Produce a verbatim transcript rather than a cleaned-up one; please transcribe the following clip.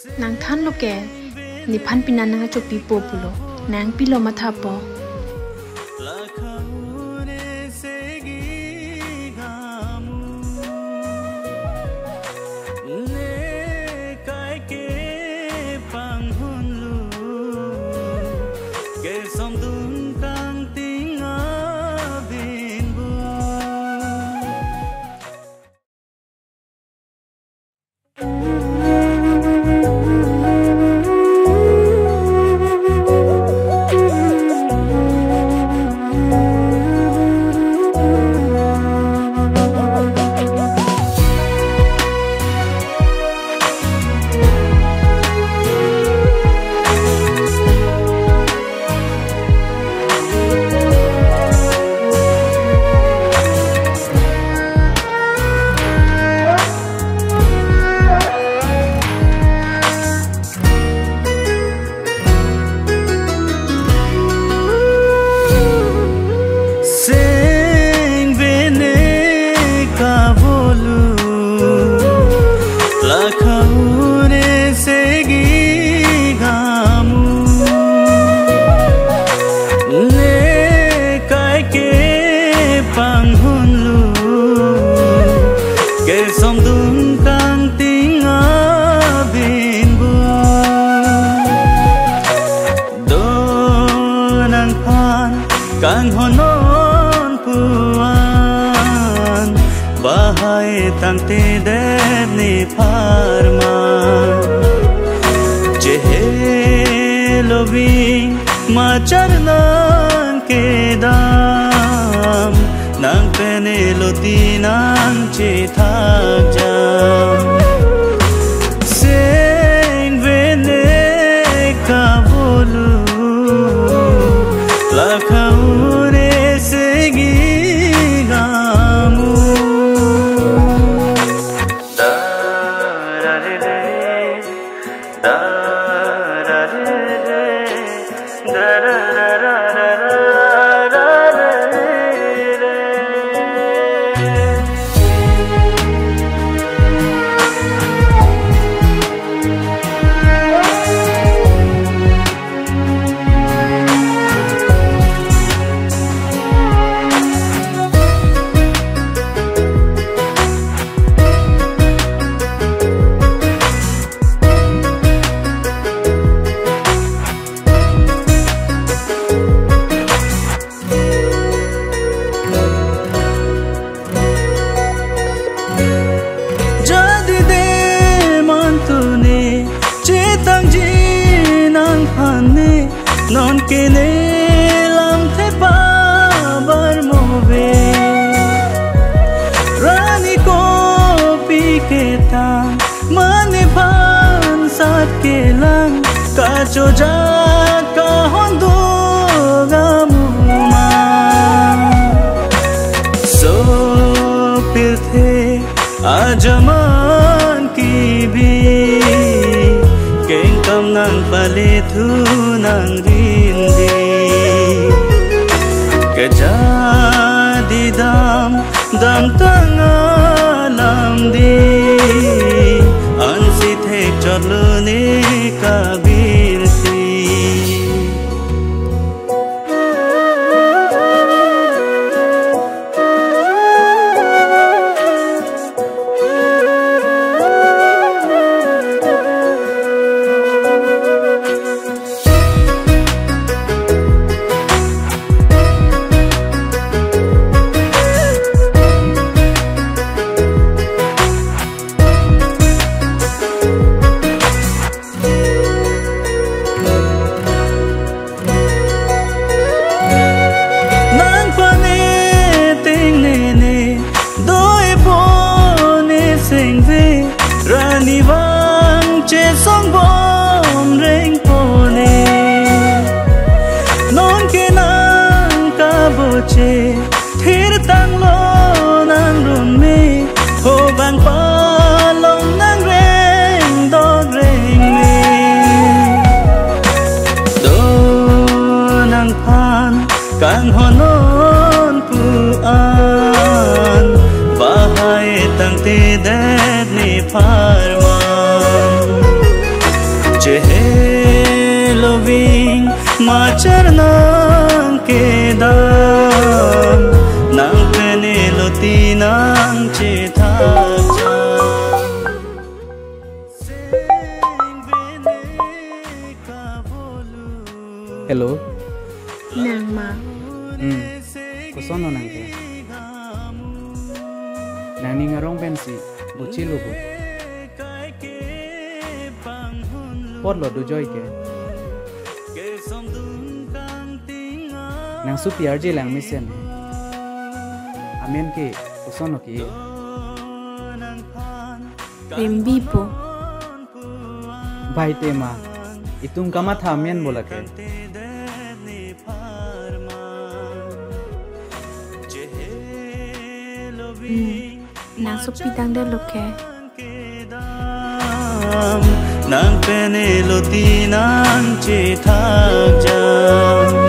nang than lo ke ni phan pinan nang chopi po pulo nang pilo matha po Kang honon puan bahai tang te deb ni parma jehe loving machar nang ke dam nang pene loti nang che thak jam sing vene ka bolu lakha non ke ne lam the pa bar move rani ko pi ke ta mane phan sat ke lang ka cho ja ka hon do ga mu ma so pil the ajaman ki bi keng kam nang pale thu nang rin di kejadi dam dam tanga lam di ansi thek chalne kabir si rani vang che song bom reng pone non ke nang ka bo che thir tang lo nang rum me ho bang pa long nang reng do reng me do nang phan kang honon pu an bahai tang te de ni parman chernang kedam nang peneloti nang cethaja Hello. Nang ma. Hmm. Kusono nang ke. Nani ngarong pensi. Buci lugu. Pot lo du joy ke. Nang su piar je lang mission. Amen ke. Kusono ki. Rembi po. Bhai tema. Itung kama tha men bola ke. Nang sopi tang de loke. Nang peneloti nang cethaja